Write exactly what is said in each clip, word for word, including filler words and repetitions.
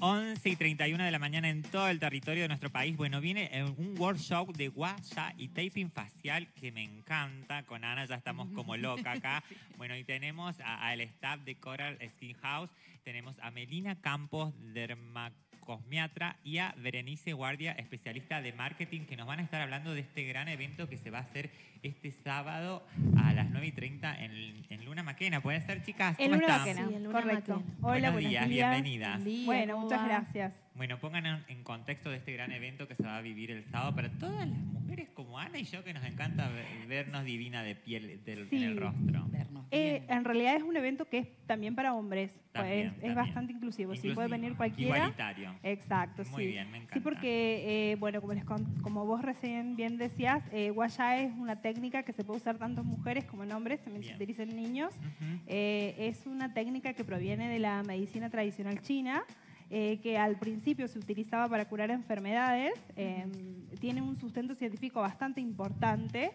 once y treinta y una de la mañana en todo el territorio de nuestro país. Bueno, viene un workshop de gua sha y taping facial que me encanta. Con Ana ya estamos como loca acá. Bueno, y tenemos al staff de Coral Skin House. Tenemos a Melina Campos, dermacosmiatra, y a Berenice Guardia, especialista de marketing, que nos van a estar hablando de este gran evento que se va a hacer este sábado a las nueve y treinta en, en Luna Maquena. ¿Puede ser, chicas? En ¿Cómo Luna están? Maquena, Sí, en Luna correcto. Maquena. Hola, Buenos días, días. bienvenidas. Buen día, Bueno, ¿cómo muchas va? gracias. Bueno, pongan en, en contexto de este gran evento que se va a vivir el sábado para todas las mujeres como Ana y yo, que nos encanta ver- vernos divina de piel del, Sí. en el rostro. Vernos Eh, bien. en realidad es un evento que es también para hombres. También, Pues, es también. bastante inclusivo. Sí, Inclusivo, puede venir cualquiera. Igualitario. Exacto, Muy sí. bien, me encanta. Sí, porque, eh, bueno, como, les con- como vos recién bien decías, eh, gua sha es una técnica que se puede usar tanto en mujeres como en hombres, también Bien. se utiliza en niños. Ujú. Eh, es una técnica que proviene de la medicina tradicional china, eh, que al principio se utilizaba para curar enfermedades. Eh, tiene un sustento científico bastante importante.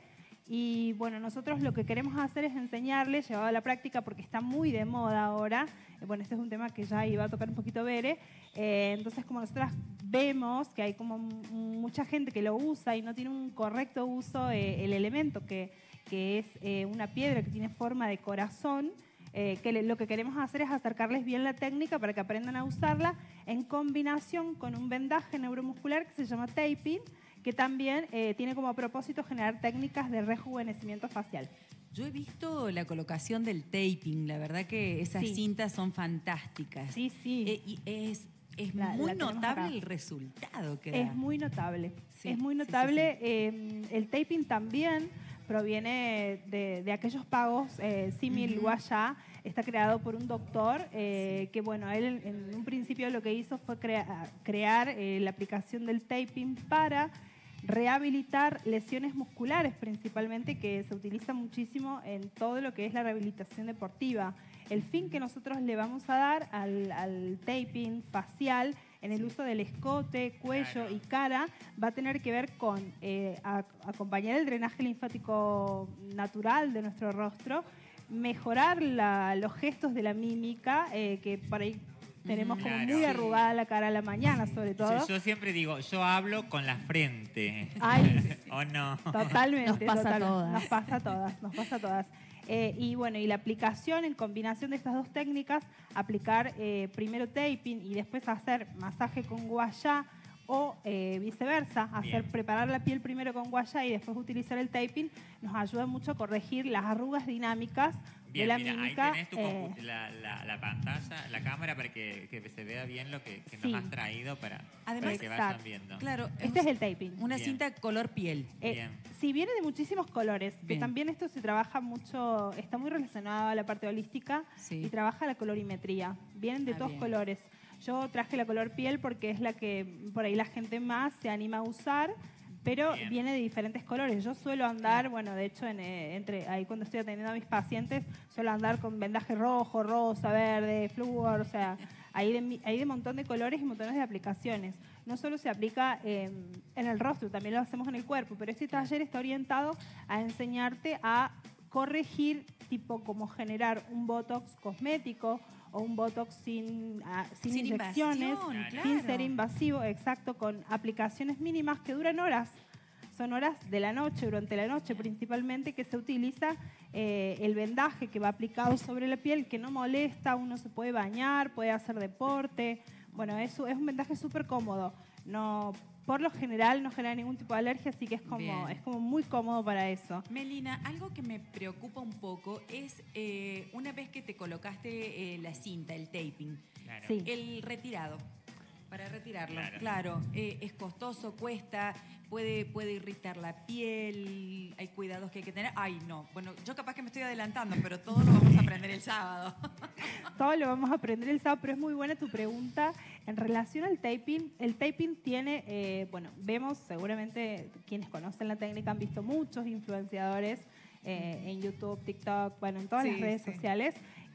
Y bueno, nosotros lo que queremos hacer es enseñarle, llevado a la práctica, porque está muy de moda ahora. Eh, Bueno, este es un tema que ya iba a tocar un poquito Bere. Eh, entonces, como nosotras vemos que hay como m- mucha gente que lo usa y no tiene un correcto uso, eh, el elemento que, que es eh, una piedra que tiene forma de corazón, eh, que le- lo que queremos hacer es acercarles bien la técnica para que aprendan a usarla en combinación con un vendaje neuromuscular que se llama taping, que también eh, tiene como propósito generar técnicas de rejuvenecimiento facial. Yo he visto la colocación del taping, la verdad que esas Sí. cintas son fantásticas. Sí, sí. Eh, y es es La- muy la tenemos notable acá. el resultado que da. Es muy notable. Sí, es muy sí, sí, notable. Eh, el taping también proviene de, de aquellos pagos eh, símil Ujú. gua sha. Está creado por un doctor que, bueno, él en un principio lo que hizo fue crea- crear eh, la aplicación del taping para rehabilitar lesiones musculares principalmente, que se utiliza muchísimo en todo lo que es la rehabilitación deportiva. El fin que nosotros le vamos a dar al, al taping facial en el uso del escote, cuello Claro. y cara va a tener que ver con eh, a- acompañar el drenaje linfático natural de nuestro rostro, mejorar la- los gestos de la mímica, eh, que por ahí tenemos como Claro. muy Sí. arrugada la cara a la mañana, sobre todo. Yo, yo siempre digo, yo hablo con la frente. Ay, ¿O no? Totalmente. Nos pasa a total- todas. Nos pasa a todas, nos pasa a todas. Eh, y bueno, y la aplicación en combinación de estas dos técnicas, aplicar eh, primero taping y después hacer masaje con gua sha o eh, viceversa, hacer Bien. preparar la piel primero con gua sha y después utilizar el taping, nos ayuda mucho a corregir las arrugas dinámicas Bien, de la mira, mímica. ahí tenés tu eh, compu- la, la- la pantalla, la cámara para que, que se vea bien lo que, que Sí. nos has traído para, Además, para que vayan exacto. viendo. Claro, este es el taping. una Bien. cinta color piel. Eh, Bien. si viene de muchísimos colores, que Bien. también esto se trabaja mucho, está muy relacionado a la parte holística Sí. y trabaja la colorimetría. Vienen de Ah, todos bien. colores. Yo traje la color piel porque es la que por ahí la gente más se anima a usar, pero Bien. viene de diferentes colores. Yo suelo andar, bueno, de hecho, en, eh, entre ahí cuando estoy atendiendo a mis pacientes, suelo andar con vendaje rojo, rosa, verde, flúor, o sea, hay de, mi- hay de montón de colores y montones de aplicaciones. No solo se aplica eh, en el rostro, también lo hacemos en el cuerpo, pero este taller está orientado a enseñarte a corregir, tipo como generar un botox cosmético o un botox sin, ah, sin, Sin inyecciones, invasión, Claro. sin claro. ser invasivo, exacto, con aplicaciones mínimas que duran horas. Son horas de la noche, durante la noche principalmente, que se utiliza eh, el vendaje que va aplicado sobre la piel, que no molesta, uno se puede bañar, puede hacer deporte. Bueno, eso es un vendaje súper cómodo. No, por lo general no genera ningún tipo de alergia, así que es como, Bien. es como muy cómodo para eso. Melina, algo que me preocupa un poco es eh, una vez que te colocaste eh, la cinta, el taping, Claro. Sí. el retirado. Para retirarlo, Claro. claro, eh, es costoso, cuesta, puede, puede irritar la piel, hay cuidados que hay que tener. Ay, no, bueno, yo capaz que me estoy adelantando, pero todo lo vamos a aprender el sábado. Todo lo vamos a aprender el sábado, pero es muy buena tu pregunta. En relación al taping, el taping tiene, eh, bueno, vemos seguramente quienes conocen la técnica han visto muchos influenciadores eh, en YouTube, TikTok, bueno, en todas Sí, las redes sí. sociales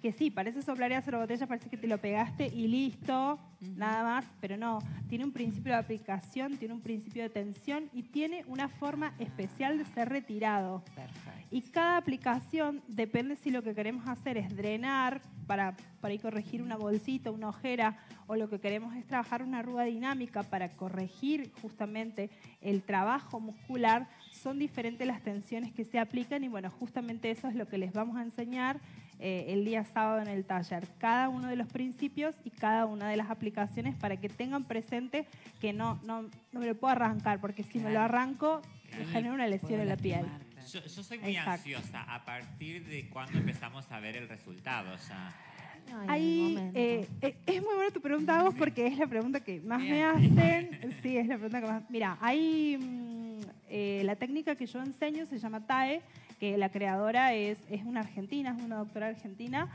que sí, parece soplar y hacer botellas, parece que te lo pegaste y listo, uh-huh. nada más, pero no. Tiene un principio de aplicación, tiene un principio de tensión y tiene una forma especial de ser retirado. Perfecto. Y cada aplicación depende si lo que queremos hacer es drenar para, para ir corregir una bolsita, una ojera, o lo que queremos es trabajar una arruga dinámica para corregir justamente el trabajo muscular. Son diferentes las tensiones que se aplican y bueno, justamente eso es lo que les vamos a enseñar eh, el día sábado en el taller. Cada uno de los principios y cada una de las aplicaciones para que tengan presente que no, no, no me lo puedo arrancar, porque si claro. me lo arranco, me genera una lesión en la piel. Yo, yo soy muy Exacto. ansiosa. ¿A partir de cuándo empezamos a ver el resultado? O sea, Ahí, eh, eh, es muy buena tu pregunta, vos, porque es la pregunta que más Bien. me hacen. Sí, es la pregunta que más... Mira, hay mm, eh, la técnica que yo enseño se llama T A E, que la creadora es, es una argentina, es una doctora argentina.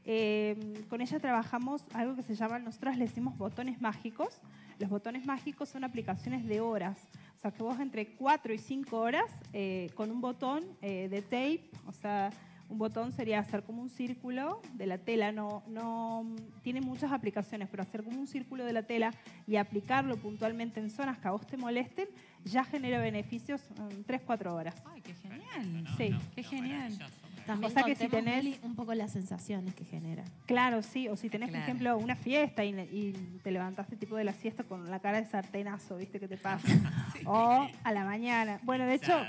Eh, con ella trabajamos algo que se llama, nosotros le decimos botones mágicos. Los botones mágicos son aplicaciones de horas. O sea, que vos entre cuatro y cinco horas eh, con un botón eh, de tape, o sea, un botón sería hacer como un círculo de la tela, no, no tiene muchas aplicaciones, pero hacer como un círculo de la tela y aplicarlo puntualmente en zonas que a vos te molesten, ya genera beneficios en tres, cuatro horas. ¡Ay, qué genial! No, sí. No, qué no, genial. También o sea que si tenés un poco las sensaciones que genera. Claro, sí. O si tenés, claro. por ejemplo, una fiesta y, y te levantaste tipo de la siesta con la cara de sartenazo, ¿viste qué te pasa? Sí. O a la mañana. Bueno, de hecho,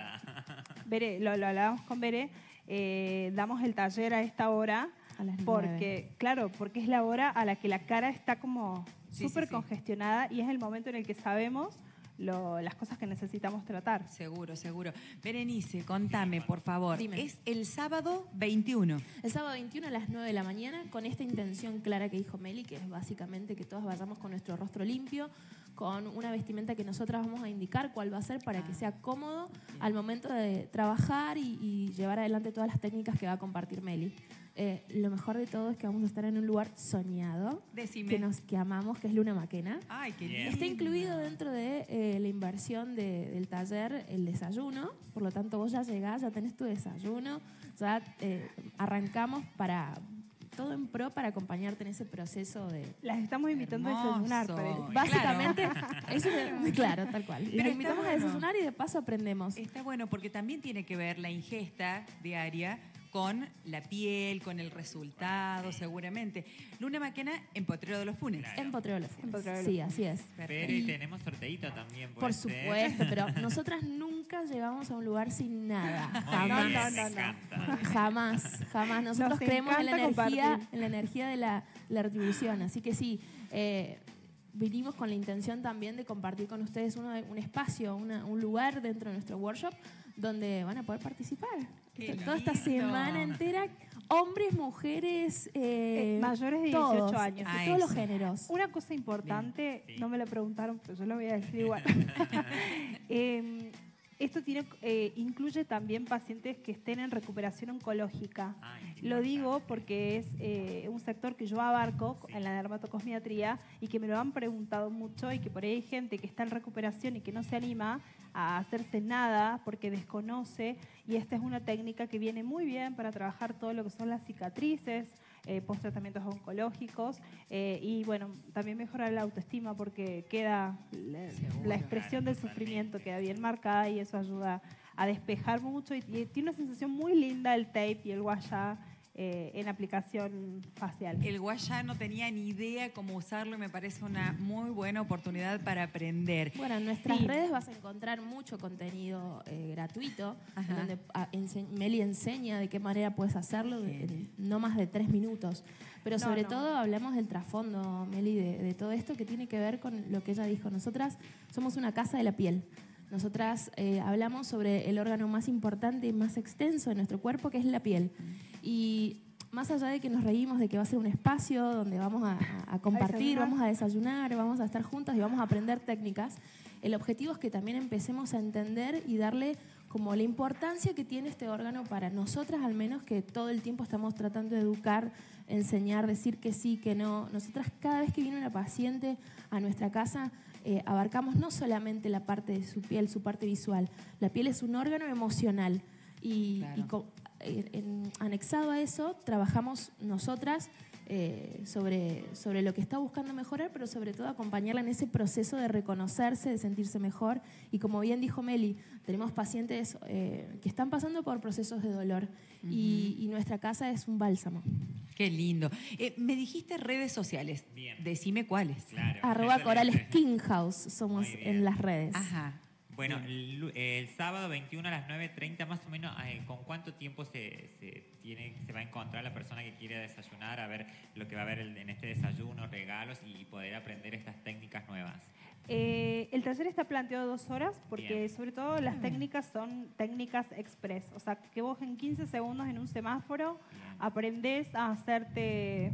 Bere, lo, lo hablábamos con Bere, eh, damos el taller a esta hora a las porque, nueve. Claro, porque es la hora a la que la cara está como sí, súper sí, sí. congestionada y es el momento en el que sabemos Lo, las cosas que necesitamos tratar. Seguro, seguro. Berenice, contame, por favor. Dime. Es el sábado veintiuno. El sábado veintiuno a las nueve de la mañana, con esta intención clara que dijo Meli, que es básicamente que todas vayamos con nuestro rostro limpio, con una vestimenta que nosotras vamos a indicar cuál va a ser para que sea cómodo al momento de trabajar y, y llevar adelante todas las técnicas que va a compartir Meli. Eh, lo mejor de todo es que vamos a estar en un lugar soñado, Decime. que nos que amamos, que es Luna Maquena. Ay, qué lindo. Está incluido dentro de eh, la inversión de, del taller el desayuno, por lo tanto vos ya llegás, ya tenés tu desayuno, ya eh, arrancamos para todo en pro para acompañarte en ese proceso de... Las estamos invitando Hermoso. a desayunar, pero básicamente, claro. Eso es claro, tal cual. Pero Les invitamos bueno. a desayunar y de paso aprendemos. Está bueno porque también tiene que ver la ingesta diaria con la piel, con el resultado, seguramente. Luna Maquena en Potrero de los Funes. Claro. En Potrero de los Funes. En Potrero de los Sí, Funes. así es. Pero y tenemos sorteito también. Por ser. supuesto, pero nosotras nunca llegamos a un lugar sin nada. Muy Jamás. bien, No, no, me no, encanta. Jamás, jamás. Nosotros Nos creemos en la encanta energía, compartir. en la energía de la, la retribución. Así que sí, eh, vinimos con la intención también de compartir con ustedes uno, un espacio, una, un lugar dentro de nuestro workshop donde van a poder participar. Qué Toda esta lindo. semana entera, hombres, mujeres, eh, Eh, mayores de dieciocho todos, años. de Ah, todos los eso. géneros. Una cosa importante, Bien. Sí. no me la preguntaron, pero yo lo voy a decir igual. eh, esto tiene, eh, incluye también pacientes que estén en recuperación oncológica. Ay, qué Lo digo importante. porque es eh, un sector que yo abarco Sí. en la dermatocosmiatría y que me lo han preguntado mucho y que por ahí hay gente que está en recuperación y que no se anima a hacerse nada porque desconoce, y esta es una técnica que viene muy bien para trabajar todo lo que son las cicatrices, eh, post-tratamientos oncológicos eh, y bueno, también mejorar la autoestima porque queda la, Seguro. la expresión del sufrimiento queda bien marcada y eso ayuda a despejar mucho y, y tiene una sensación muy linda el tape y el guayá eh, en aplicación facial. El guayá no tenía ni idea cómo usarlo y me parece una muy buena oportunidad para aprender. Bueno, en nuestras Sí. redes vas a encontrar mucho contenido eh, gratuito, Ajá. en donde a, ense- Meli enseña de qué manera puedes hacerlo en no más de tres minutos. Pero No, sobre no. todo hablamos del trasfondo, Meli, de, de todo esto que tiene que ver con lo que ella dijo. Nosotras somos una casa de la piel. Nosotras eh, hablamos sobre el órgano más importante y más extenso de nuestro cuerpo, que es la piel. Y más allá de que nos reímos de que va a ser un espacio donde vamos a, a- a compartir, desayunar. vamos a desayunar, vamos a estar juntas y vamos a aprender técnicas, el objetivo es que también empecemos a entender y darle como la importancia que tiene este órgano para nosotras, al menos, que todo el tiempo estamos tratando de educar, enseñar, decir que sí, que no. Nosotras cada vez que viene una paciente a nuestra casa, eh, abarcamos no solamente la parte de su piel, su parte visual. La piel es un órgano emocional y, Claro. y co- en, anexado a eso, trabajamos nosotras eh, sobre, sobre lo que está buscando mejorar, pero sobre todo acompañarla en ese proceso de reconocerse, de sentirse mejor. Y como bien dijo Meli, tenemos pacientes eh, que están pasando por procesos de dolor uh-huh. y, y nuestra casa es un bálsamo. Qué lindo. Eh, me dijiste redes sociales. Bien. Decime cuáles. Claro. Arroba Coral Skin House somos en las redes. Ajá. Bueno, el, el sábado veintiuno a las nueve treinta, más o menos, eh, ¿con cuánto tiempo se, se, tiene, se va a encontrar la persona que quiere desayunar, a ver lo que va a haber en este desayuno, regalos y poder aprender estas técnicas nuevas? Eh, el taller está planteado dos horas porque Bien. sobre todo las técnicas son técnicas express. O sea, que vos en quince segundos en un semáforo Bien. aprendés a hacerte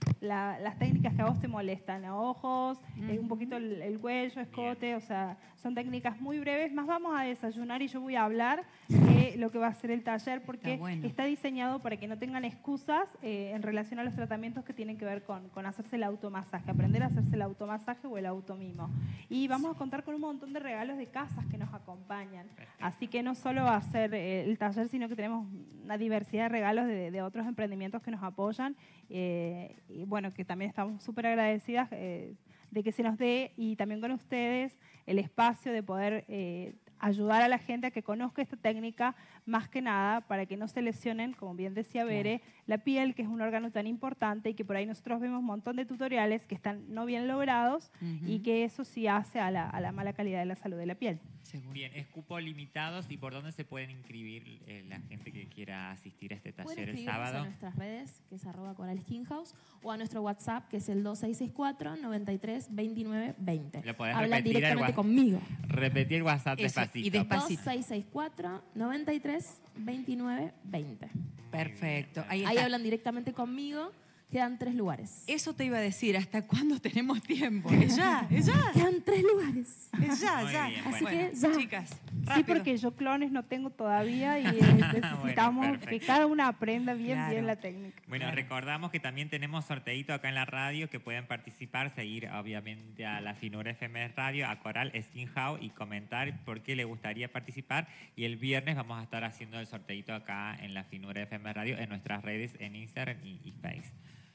la, las técnicas que a vos te molestan. Ojos, uh-huh. eh, un poquito el, el cuello, escote, Bien. o sea, son técnicas muy breves. Más vamos a desayunar y yo voy a hablar de lo que va a ser el taller porque está, bueno. está diseñado para que no tengan excusas eh, en relación a los tratamientos que tienen que ver con, con hacerse el automasaje, aprender a hacerse el automasaje o el automimo. Y vamos a contar con un montón de regalos de casas que nos acompañan. Así que no solo va a ser eh, el taller, sino que tenemos una diversidad de regalos de, de otros emprendimientos que nos apoyan. Eh, y bueno, que también estamos súper agradecidas eh, de que se nos dé y también con ustedes el espacio de poder eh, ayudar a la gente a que conozca esta técnica, más que nada para que no se lesionen, como bien decía Bere, claro. la piel, que es un órgano tan importante y que por ahí nosotros vemos un montón de tutoriales que están no bien logrados uh-huh. y que eso sí hace a la, a la mala calidad de la salud de la piel. Seguro. Bien, es cupo limitados y ¿por dónde se pueden inscribir eh, la gente que quiera asistir a este taller el sábado? A nuestras redes, que es arroba Coral Skin House, o a nuestro WhatsApp, que es el dos seis seis cuatro, noventa y tres, veintinueve, veinte. ¿Lo podés Hablan repetir directamente el conmigo. Repetir WhatsApp Eso, despacito. Y despacito. dos seis seis cuatro, noventa y tres, veintinueve, veinte. Perfecto. Ahí, Ahí hablan directamente conmigo. Quedan tres lugares. Eso te iba a decir, ¿hasta cuándo tenemos tiempo? ¿Es ya? ¿Es ya? Quedan tres lugares. Es ya, Muy ya. bien, Así bueno. que ya. Chicas, rápido. Sí, porque yo clones no tengo todavía y eh, necesitamos Bueno, que cada una aprenda bien, Claro. bien la técnica. Bueno, Claro. recordamos que también tenemos sorteito acá en la radio que pueden participar, seguir obviamente a la Finura F M Radio, a Coral Skin House y comentar por qué le gustaría participar. Y el viernes vamos a estar haciendo el sorteito acá en la Finura F M Radio en nuestras redes, en Instagram y, y Face.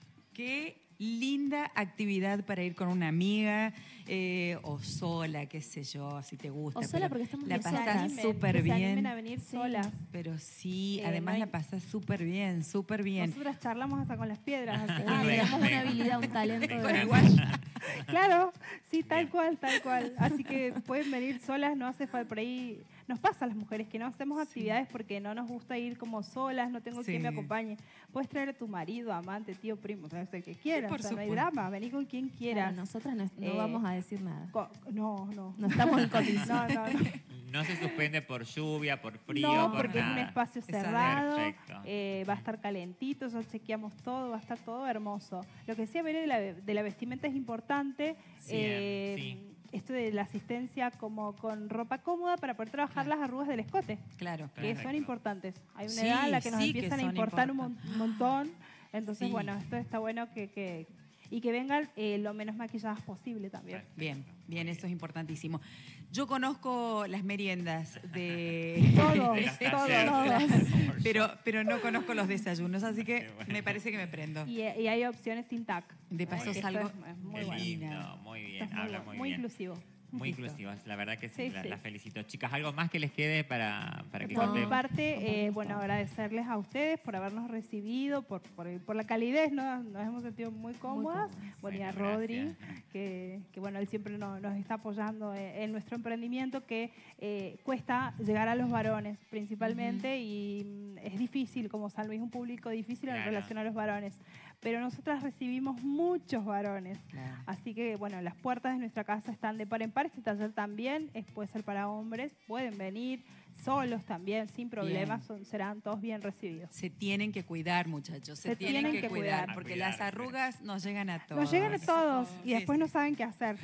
Qué linda actividad para ir con una amiga eh, o sola, qué sé yo, si te gusta. O sola porque estamos la bien pasás solas. súper Que se animen bien. a venir Sí. solas. Pero sí, Eh, además no hay- la pasás súper bien, súper bien. Nosotras charlamos hasta con las piedras. así que- Ah, Venga, tenemos una venga. habilidad, un talento. Venga. de- Igual. Claro, sí, tal Bien. cual, tal cual. Así que pueden venir solas, no hace falta por ahí. Nos pasa a las mujeres que no hacemos actividades porque no nos gusta ir como solas, no tengo Sí. quien me acompañe. Puedes traer a tu marido, amante, tío, primo, o sea, el que quieras, Por o sea, no hay supuesto. drama, vení con quien Claro, quieras. nosotras no, no Eh, vamos a decir nada. Co- No, no. No estamos en condición. No, no, no. No se suspende por lluvia, por frío, No, por porque es un nada. espacio Exacto. cerrado, Perfecto. eh, va a estar calentito, ya chequeamos todo, va a estar todo hermoso. Lo que decía Bere de la, de la vestimenta es importante. Sí, eh, sí. Esto de la asistencia como con ropa cómoda para poder trabajar las arrugas del escote, Claro. que Perfecto. son importantes. Hay una Sí, edad en la que nos sí que empiezan a son importar un mon- importantes. montón. Entonces, Sí. bueno, esto está bueno que, que- y que vengan eh, lo menos maquilladas posible también. Bien, bien, eso es importantísimo. Yo conozco las meriendas de... Todos, De las todos, talleres. todos. pero, pero no conozco los desayunos, así que Qué bueno. me parece que me prendo. Y, y hay opciones sin tac. De paso Esto salgo... es- es muy Qué bueno. lindo, muy Esto bien, es muy, habla bu- muy, muy bien. inclusivo. Muy Listo. inclusivas, la verdad que sí, Sí, la, sí. la felicito. Chicas, ¿algo más que les quede para, para que Por mi cortemos? parte, eh, bueno, agradecerles a ustedes por habernos recibido, por, por, por la calidez, ¿no? Nos hemos sentido muy cómodas. cómodas. Bueno, y a Bueno, Rodri, gracias. que, que bueno, él siempre nos, nos está apoyando en, en nuestro emprendimiento, que eh, cuesta llegar a los varones principalmente y mm, es difícil, como San Luis es un público difícil en Claro. relación a los varones. Pero nosotras recibimos muchos varones. Claro. Así que, bueno, las puertas de nuestra casa están de par en par. Este taller también es, puede ser para hombres. Pueden venir solos también, sin problemas. Son, serán todos bien recibidos. Se tienen que cuidar, muchachos. Se, Se tienen, tienen que, que cuidar, cuidar. porque A las cuidarse. arrugas nos llegan a todos. Nos llegan a todos y Sí, después sí. no saben qué hacer.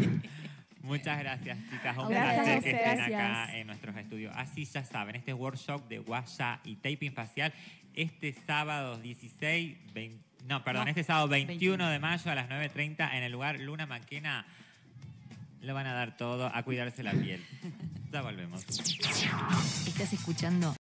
Muchas gracias, chicas. Un Gracias placer a que estén ustedes. acá en nuestros estudios. Así ya saben, este workshop de guaya y taping facial este sábado dieciséis, veinte, no, perdón, No, este sábado veintiuno veintiuno de mayo a las nueve treinta en el lugar Luna Maquena. Le van a dar todo a cuidarse la piel. Ya volvemos. Estás escuchando